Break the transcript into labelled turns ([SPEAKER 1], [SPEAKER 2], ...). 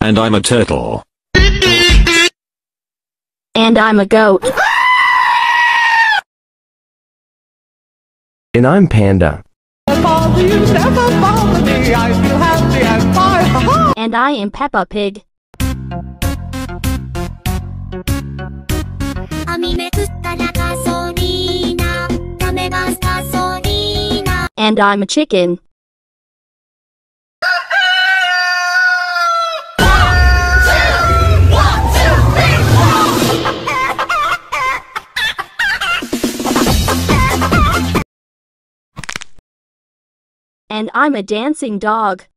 [SPEAKER 1] And I'm a turtle.
[SPEAKER 2] And I'm a goat.
[SPEAKER 3] And I'm Panda.
[SPEAKER 2] And I am Peppa Pig. And I'm a chicken. And I'm a dancing dog.